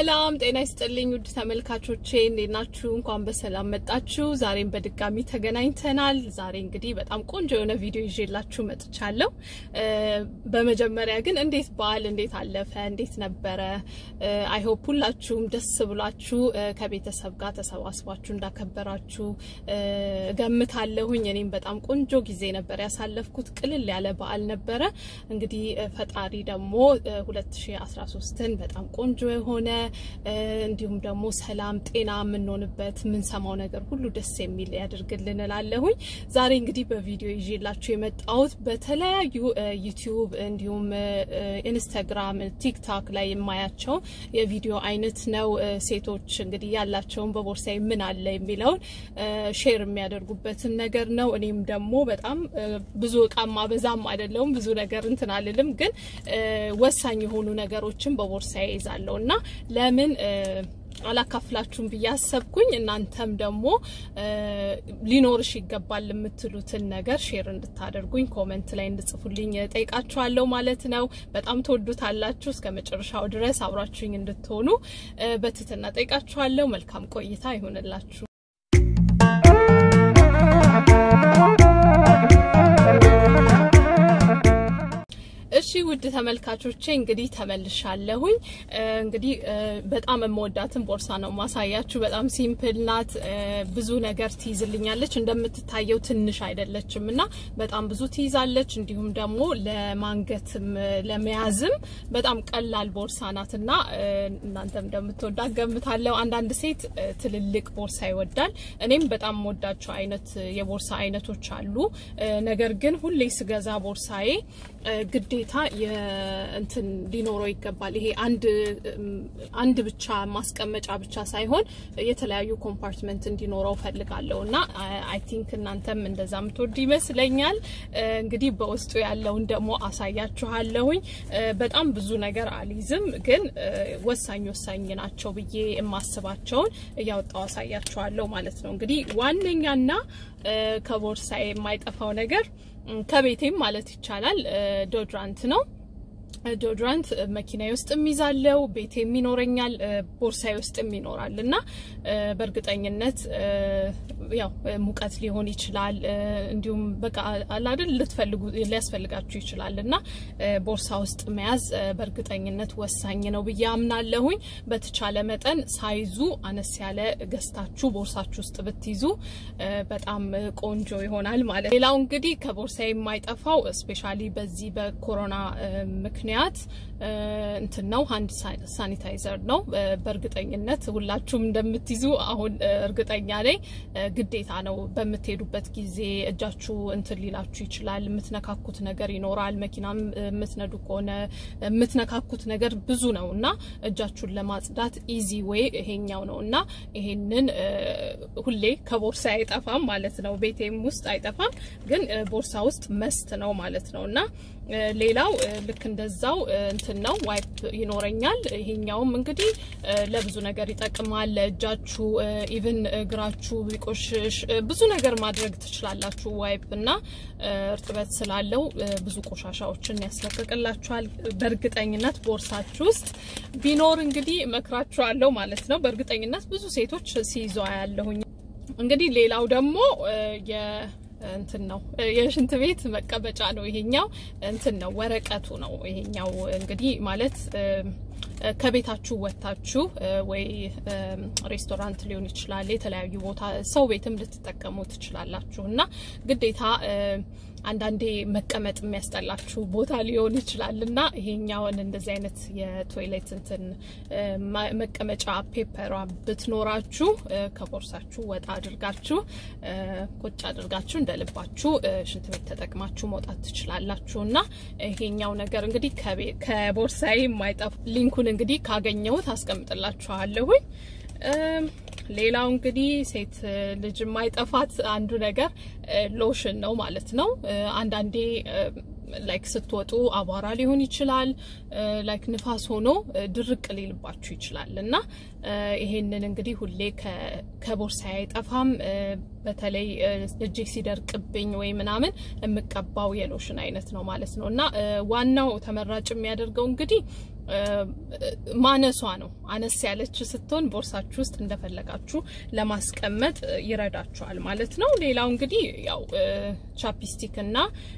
ሰላም ጤና ይስጥልኝ ውድ ተመልካቾቼ እንዴት ናችሁ እንኳን በሰላም መጣችሁ ዛሬም በድጋሚ ተገናኝተናል ዛሬ እንግዲህ በጣም ቆንጆ የሆነ ቪዲዮ ይዤላችሁ መጥቻለሁ በመጀመሪያ ግን እንዴት በዓል እንዴት አለፈ እንዴት ነበረ አይ ሆፕ ሁላችሁም ደስ ብሏችሁ ከቤተሰብ ጋር ተሰባስባችሁ እንዳከበራችሁ ገምታለሁኝ እኔም በጣም ቆንጆ ጊዜ ነበር ያሳለፍኩት ቅልል ያለ በዓል ነበረ እንግዲህ ፈጣሪ ደግሞ 2013ን በጣም ቆንጆ ሆነ እንዲሁም ደግሞ ሰላም ጤና ምንሆንበት ምን ሰማው ነገር ሁሉ ደስ የሚል ያድርግልን እላለሁኝ ዛሬ እንግዲህ በቪዲዮ ይዤላችሁ የመጣሁት በተለያዩ ዩቲዩብ እንዲሁም ኢንስታግራም ቲክቶክ ላይ የማያቸው የቪዲዮ አይነት ነው ሴቶች እንግዲህ ያላቸው በቦርሳዬ ምን አለ የሚለው ሼር የሚያደርጉበትን ነገር ነው እኔም ደግሞ በጣም ብዙ ቃማ በዛም አይደለም ብዙ ነገር እንትን አልልም ግን ወሳኝ የሆኑ ነገሮችን በቦርሳዬ ይዛለውና ለምን አላካፍላችሁም በያሰብኩኝ እናንተም ደግሞ ሊኖርሽ ይገባል የምትሉትን ነገር ሼር እንድታደርጉኝ ኮሜንት ላይ እንድጽፉልኝ ጠይቃችኋለሁ ማለት ነው በጣም ተወዱታላችሁ እስከመጨረሻው ድረስ አብራችሁኝ እንድትሆኑ በትህትና ጠይቃችኋለሁ መልካም ቆይታ ይሁንላችሁ እሺ ውድ ተመልካቾቼ እንግዲህ ተመልሻለሁኝ እንግዲህ በጣም የምወዳትን ቦርሳ ነው ማሳያችሁ በጣም ሲምፕል ናት ብዙ ነገር ትይዝልኛለች እንደምትታየው ትንሽ አይደለችምና በጣም ብዙ ትይዛለች እንዲሁም ደግሞ ለማንገትም ለመያዝም በጣም ቀላል ቦርሳ ናትና እናንተም እንደምትወዳት ገምታለሁ አንዳንድ ሴት ትልልቅ ቦርሳ ይወዳል እኔም በጣም ወዳቸው አይነት የቦርሳ አይነቶች አሉ ነገር ግን ሁሌ ስገዛ ቦርሳዬ ግዴታ የእንትን ዲኖሮ ይገባል ይሄ አንድ ብቻ ማስቀመጫ ብቻ ሳይሆን የተለያዩ ኮምፓርትመንት እንዲኖረው ፈልጋለሁና አይ ቲንክ እናንተም እንደዛ ምትወዱ ይመስለኛል እንግዲህ በውስጡ ያለውን ደግሞ አሳያችኋለሁኝ በጣም ብዙ ነገር አልይዝም ግን ወሳኝ ናቸው ብዬ የማስባቸውን ያወጣው አሳያችኋለሁ ማለት ነው እንግዲህ ዋነኛና ከቦርሳዬ የማይጠፋው ነገር ከቤቴም ማለት ይቻላል ዶድራንት ነው ዶድራንት መኪናዬ ውስጥ የሚዛለው ቤቴም ይኖረኛል ቦርሳዬ ውስጥ ይኖራልና በርግጠኝነት ያው ሙቀት ሊሆን ይችላል እንዲሁም በቃ አላደል ልትፈልጉ ሊያስፈልጋችሁ ይችላልና ቦርሳ ውስጥ መያዝ በርግጠኝነት ወሳኝ ነው በያምናለሁኝ በተቻለ መጠን ሳይዙ አነስ ያለ ገስታችሁ ቦርሳችሁ ውስጥ ብትይዙ በጣም ቆንጆ ይሆናል ማለት ሌላው እንግዲህ ከቦርሳዬ የማይጠፋው ስፔሻሊ በዚህ በኮሮና ምክንያት እንትን ነው ሃንድ ሳኒታይዘር ነው በርግጠኝነት ሁላችሁም እንደምትይዙ አሁን እርግጠኛ ነኝ ግዴታ ነው በመትሄዱበት ጊዜ እጃችሁ እንትን ሊላችሁ ይችላል ምትነካኩት ነገር ይኖራል መኪናም ምትነዱ ከሆነ ምትነካኩት ነገር ብዙ ነውና እጃችሁን ለማጽዳት ኢዚ ዌይ ይሄኛው ነውና ይሄንን ሁሌ ከቦርሳ አይጠፋም ማለት ነው ቤቴም ውስጥ አይጠፋም ግን ቦርሳ ውስጥ መስት ነው ማለት ነውና ሌላው ልክ እንደዛው እንትን ነው ዋይፕ ይኖረኛል ይሄኛውም እንግዲህ ለብዙ ነገር ይጠቅማል ለእጃችሁ ኢቭን እግራችሁ ቢቆሽሽ ብዙ ነገር ማድረግ ትችላላችሁ ዋይፕና እርጥበት ስላለው ብዙ ቆሻሻዎችን ያስለቅቅላችኋል በርግጠኝነት ቦርሳችሁ ውስጥ ቢኖር እንግዲህ መክራችኋለሁ ማለት ነው በርግጠኝነት ብዙ ሴቶች ሲይዙ ያለሁኝ እንግዲህ ሌላው ደግሞ እንትን ነው የሽንት ቤት መቀበጫ ነው ይሄኛው እንትን ነው ወረቀቱ ነው ይሄኛው እንግዲህ ማለት ከቤታችሁ ወጣችሁ ወይ ሬስቶራንት ሊሆን ይችላል የተለያዩ ቦታ ሰው ቤትም ልትጠቀሙ ትችላላችሁና ግዴታ አንዳንዴ መቀመጥ የሚያስጠላችሁ ቦታ ሊሆን ይችላልና ይሄኛውን እንደዚህ አይነት የቶይሌት እንትን መቀመጫ ፔፐሯ ብትኖራችሁ ከቦርሳችሁ ወጣ አድርጋችሁ ቁጭ አድርጋችሁ እንደልባችሁ ሽንት ቤት ተጠቅማችሁ መውጣት ትችላላችሁና ይሄኛው ነገር እንግዲህ ከቦርሳዬ የማይጠፋ ሊንኩን እንግዲህ ካገኘሁት አስቀምጥላችኋለሁኝ ሌላው እንግዲህ ሴት ልጅ የማይጠፋት አንዱ ነገር ሎሽን ነው ማለት ነው አንዳንዴ ላይክ ስትወጡ አባራ ሊሆን ይችላል ላይክ ንፋስ ሆኖ ድርቅ ሊልባችሁ ይችላልና ይሄንን እንግዲህ ሁሌ ከቦርሳዬ አይጠፋም በተለይ እጄ ሲደርቅብኝ ወይ ምናምን የምቀባው የሎሽን አይነት ነው ማለት ነውና ዋናው ተመራጭ የሚያደርገው እንግዲህ ማነሷ ነው አነስ ያለች ስትሆን ቦርሳችሁ ውስጥ እንደፈለጋችሁ ለማስቀመጥ ይረዳችኋል ማለት ነው ሌላው እንግዲህ ያው ቻፕስቲክ እና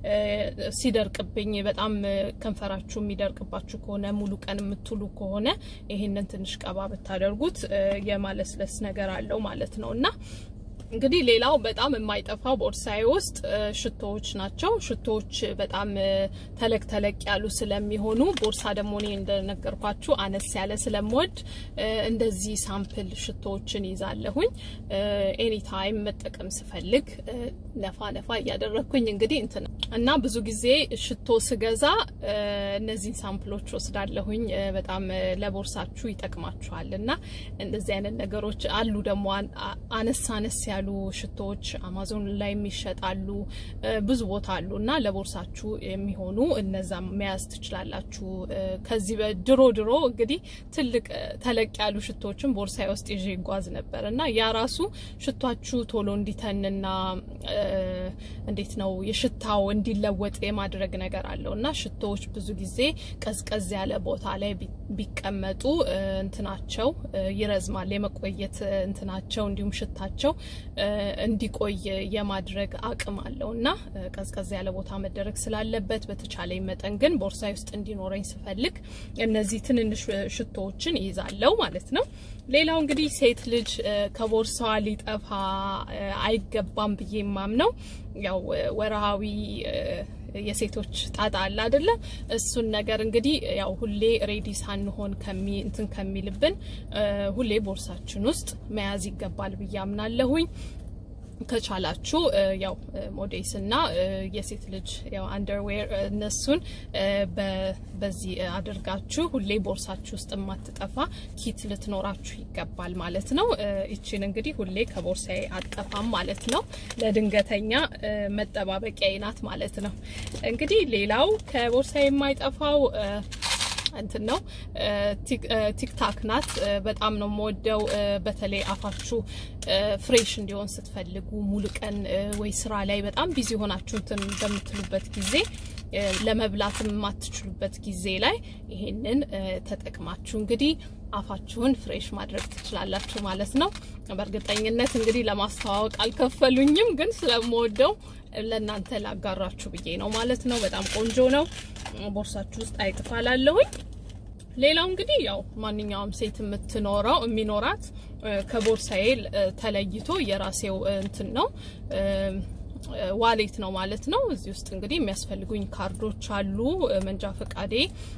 ሲደርቅብኝ በጣም ከንፈራችሁ የሚደርቅባችሁ ከሆነ ሙሉ ቀን የምትሉ ከሆነ ይሄንን ትንሽ ቀባ ብታደርጉት የማለስለስ ነገር አለው ማለት ነውና እንግዲህ ሌላው በጣም የማይጠፋው ቦርሳዬ ውስጥ ሽቶዎች ናቸው ሽቶዎች በጣም ተለቅ ያሉ ስለሚሆኑ ቦርሳ ደግሞ እኔ እንደነገርኳችሁ አነስ ያለ ስለምወድ እንደዚህ ሳምፕል ሽቶዎችን ይዛለሁኝ ኤኒ ታይም መጠቀም ስፈልግ ነፋ ያደረኩኝ እንግዲህ እና ብዙ ጊዜ ሽቶ ስገዛ እነዚህ ሳምፕሎች ወስዳለሁኝ በጣም ለቦርሳችሁ ይጠቅማችኋልና እንደዚህ አይነት ነገሮች አሉ ደግሞ አነስ ያሉ ሽቶዎች አማዞን ላይ የሚሸጣሉ ብዙ ቦታ አሉና ለቦርሳችሁ የሚሆኑ እነዛ መያዝ ትችላላችሁ ከዚህ በድሮ እንግዲህ ተለቅ ያሉ ሽቶዎችን ቦርሳዬ ውስጥ ይዤ ይጓዝ ነበርና ያ ራሱ ሽቷችሁ ቶሎ እንዲተንና እንዴት ነው የሽታው እንዲለወጥ የማድረግ ነገር አለውና ሽቶዎች ብዙ ጊዜ ቀዝቀዝ ያለ ቦታ ላይ ቢቀመጡ እንትናቸው ይረዝማል የመቆየት እንትናቸው እንዲሁም ሽታቸው እንዲቆይ የማድረግ አቅም አለውና ቀዝቀዝ ያለ ቦታ መደረግ ስላለበት በተቻለኝ መጠን ግን ቦርሳዬ ውስጥ እንዲኖረኝ ስፈልግ እነዚህ ትንንሽ ሽቶዎችን ይዛለው ማለት ነው ሌላው እንግዲህ ሴት ልጅ ከቦርሳዋ ሊጠፋ አይገባም ብዬ ማምነው ያው ወራዊ የሴቶች ጣጣ አለ አይደለ እሱን ነገር እንግዲህ ያው ሁሌ ሬዲ ሳንሆን ከሚልብን ሁሌ ቦርሳችን ውስጥ መያዝ ይገባል ብዬ አምናለሁኝ ከቻላችሁ ያው ሞዴስና የሴት ልጅ ያው አንደርዌር እነሱን በዚህ አድርጋችሁ ሁሌ ቦርሳችሁ ውስጥ ማትጠፋ ኪት ልትኖራችሁ ይገባል ማለት ነው እቺን እንግዲህ ሁሌ ከቦርሳዬ አጠፋም ማለት ነው ለድንገተኛ መጠባበቂያ ይናት ማለት ነው እንግዲህ ሌላው ከቦርሳዬ የማይጠፋው ነው ቲክታክ ናት በጣም ነው ሞደው በተለይ አፋችሁ ፍሬሽ እንዲሆን ስትፈልጉ ሙሉ ቀን ወይ ስራ ላይ በጣም ቢዚ ሆናችሁ እንደምትሉበት ጊዜ ለመብላትም ማትችሉበት ጊዜ ላይ ይሄንን ተጠቅማችሁ እንግዲህ አፋችሁን ፍሬሽ ማድረግ ትችላላችሁ ማለት ነው በእርግጠኝነት እንግዲህ ለማስተዋወቅ አልከፈሉኝም ግን ስለምወደው ለእናንተ ላጋራችሁ ብዬ ነው ማለት ነው በጣም ቆንጆ ነው ቦርሳችሁ ውስጥ አይጥፋላለሁኝ ሌላው እንግዲህ ያው ማንኛውም ሴት የሚኖራት ከቦርሳዬ ተለይቶ የራሴው ነው ዋሌት ነው ማለት ነው እዚህ ውስጥ እንግዲህ የሚያስፈልጉኝ ካርዶች አሉ መንጃ ፈቃዴ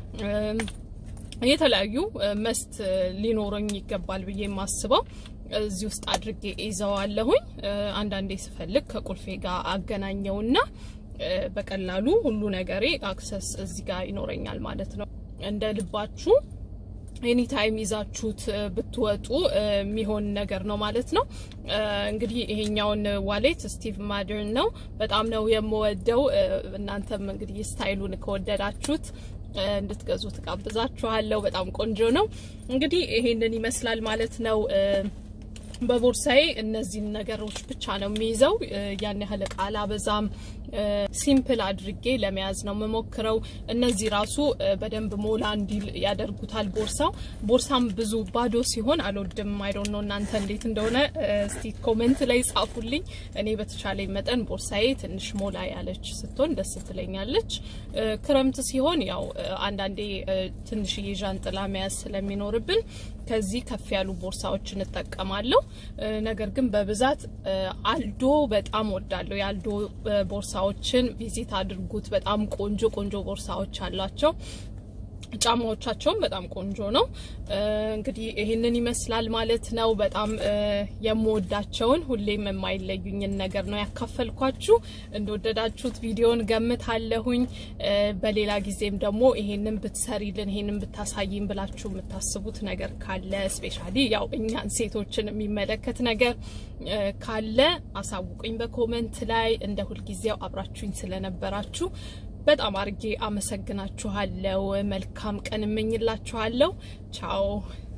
የተለያዩ መስት ሊኖረኝ ይገባል ብዬ ማስበው እዚህ ውስጥ አድርጌ ይዘዋለሁኝ አንዳንዴ ስፈልግ ከቁልፌ ጋር አገናኘውና በቀላሉ ሁሉ ነገሬ አክሰስ እዚህ ጋር ይኖረኛል ማለት ነው እንደ ልባችሁ ኤኒ ታይም ይዛችሁት ብትወጡ የሚሆን ነገር ነው ማለት ነው እንግዲህ ይሄኛውን ዋሌት ስቲቭ ማደር ነው በጣም ነው የምወደው እናንተም እንግዲህ ስታይሉን ከወደዳችሁት እንድትገዙት ጋብዛችኋለሁ በጣም ቆንጆ ነው እንግዲህ ይሄንን ይመስላል ማለት ነው በቦርሳዬ እነዚህ ነገሮች ብቻ ነው የሚይዘው ያን ያህል ቃላ በዛም ሲምፕል አድርጌ ለመያዝ ነው መሞክረው እነዚህ ራሱ በደንብ ሞላ እንዲል ያደርጉታል ቦርሳም ብዙ ባዶ ሲሆን አልወድም አይ ዶንት ኖ እናንተ እንዴት እንደሆነ እስቲ ኮሜንት ላይ ጻፉልኝ እኔ በተቻለኝ መጠን ቦርሳዬ ትንሽ ሞላ ያለች ስትሆን ደስ ትለኛለች ክረምት ሲሆን ያው አንዳንዴ ትንሽ የጃንጥላ መያዝ ስለሚኖርብን ከዚህ ከፍ ያሉ ቦርሳዎችን እንጠቀማለሁ ነገር ግን በብዛት አልዶ በጣም ወዳለሁ ያልዶ ቦርሳዎችን ቪዚት አድርጉት በጣም ቆንጆ ቦርሳዎች አላቸው ጫማዎቻቸው በጣም ቆንጆ ነው እንግዲህ ይሄንን ይመስላል ማለት ነው በጣም የምወዳቸውን ሁሌም የማይለዩኝ ነገር ነው ያካፈልኳችሁ እንደወደዳችሁት ቪዲዮን ገምታለሁኝ በሌላ ጊዜም ደግሞ ይሄንን ብትሰሪልን ይሄንን ብታሳይኝ ብላችሁ የምታስቡት ነገር ካለ ስፔሻሊ ያው እኛን ሴቶችን የሚመለከት ነገር ካለ አሳውቁኝ በኮሜንት ላይ እንደ ሁሉ ጊዜው አብራችሁኝ ስለነበራችሁ በጣም አርጌ አመሰግናችኋለሁ መልካም ቀን እመኝላችኋለሁ ቻው